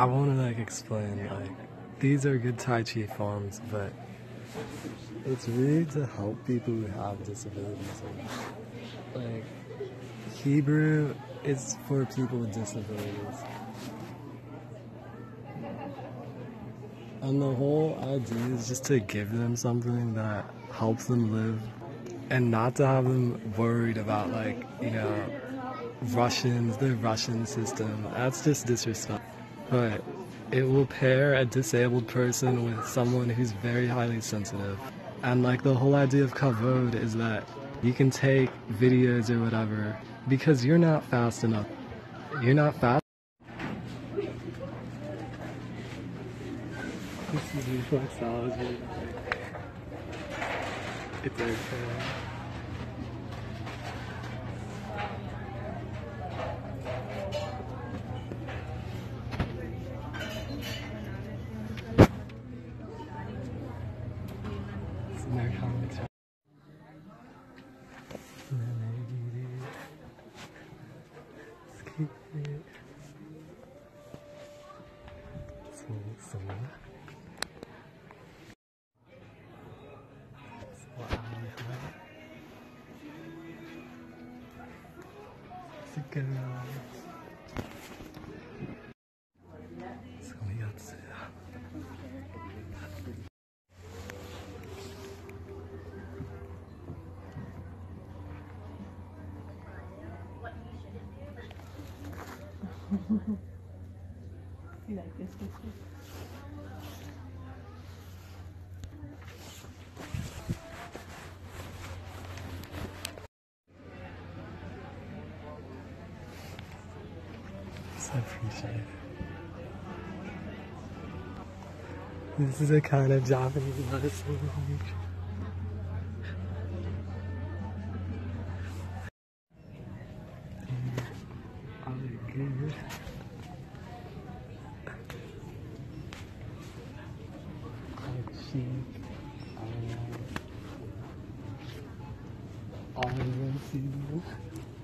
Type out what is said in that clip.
want to like explain, like, these are good Tai Chi forms, but it's really to help people who have disabilities. Like, Hebrew is for people with disabilities. And the whole idea is just to give them something that helps them live and not to have them worried about, like, you know, Russians, the Russian system. That's just disrespect. But it will pair a disabled person with someone who's very highly sensitive. And like the whole idea of kavod is that you can take videos or whatever because you're not fast enough. You're not fast. This is reflexology. It's okay. You like this picture? I appreciate it. This is a kind of Japanese medicine. All in one season.